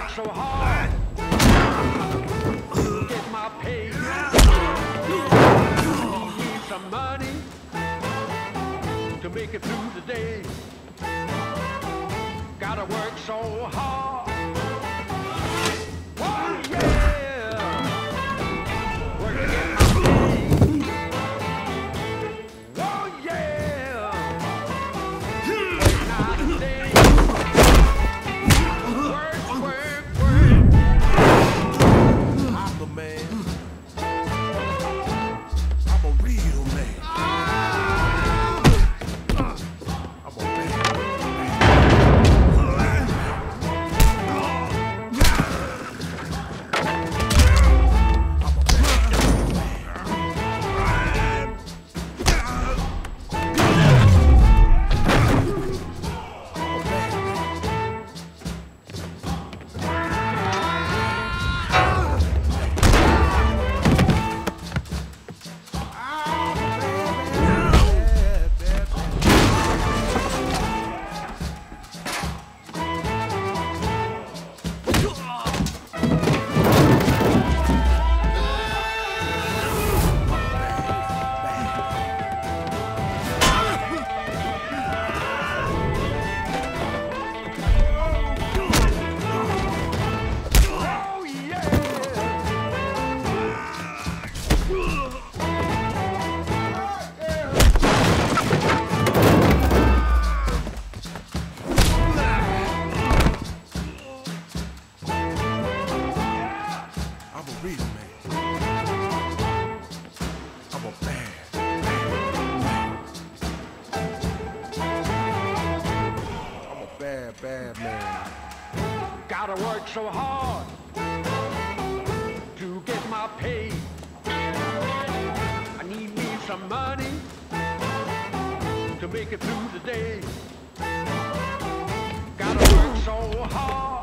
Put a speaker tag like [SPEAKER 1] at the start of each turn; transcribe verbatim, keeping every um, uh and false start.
[SPEAKER 1] work so hard to get my pay. Need some money to make it through the day. Gotta work so hard. Oh yeah, work to get my pay. Oh yeah, night and day. Work, work, work. I'm the man. I'm a real man. I'm a man. So hard to get my pay. I need me some money to make it through the day. Gotta work so hard.